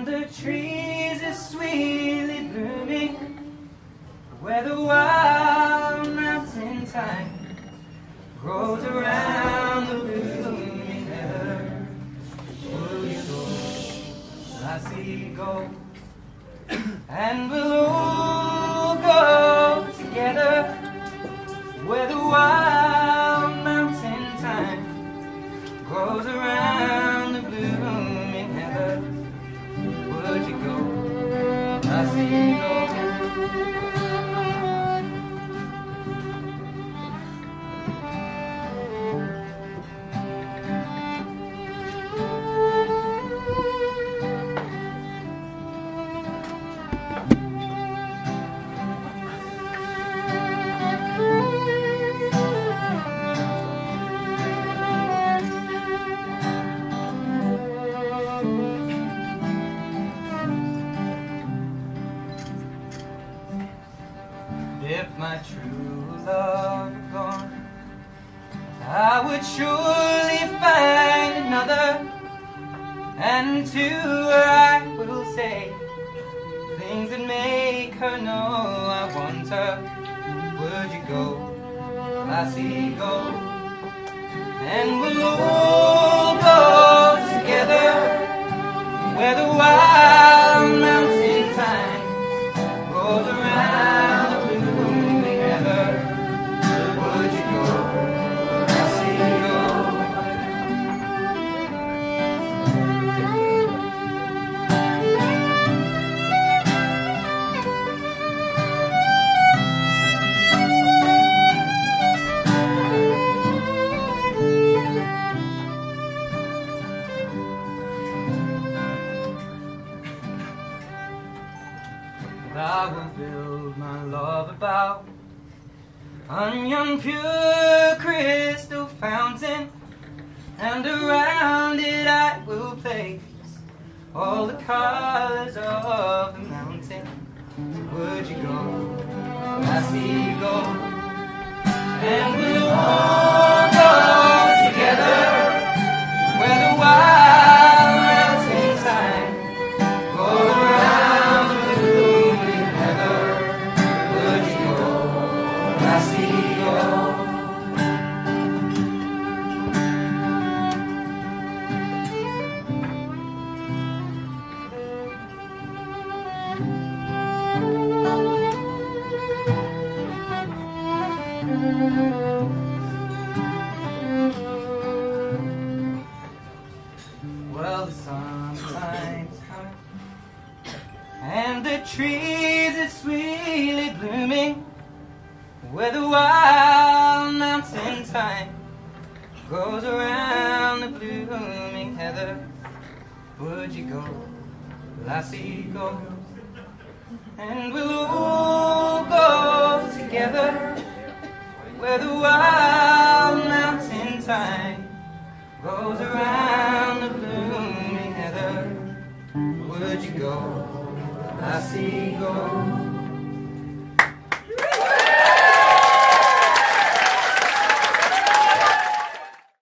and the trees are sweetly blooming, where the wild mountain thyme grows around the blooming heather. Will you go, lassie, go? And we'll all go together, where the wild mountain thyme grows around the blooming heather. Would you go, lassie, go? If my true love were gone, I would surely find another, and to her I will say things that make her know I want her. Would you go, lassie, go? And we'll all go together, where the wild mountain thyme goes around. I will build my love about a young pure crystal fountain, and around it I will place all the colors of the mountain. Would you go, lassie, go? And we'll all go together, where the wild mountain thyme goes around the blooming heather. Would you go, lassie, go? Well, the summertime's coming, and the trees are sweetly blooming, where the wild mountain thyme goes around the blooming heather. Would you go, lassie, go? And we'll all go together, where the wild mountain thyme goes around the blooming heather. Would you go, lassie, go?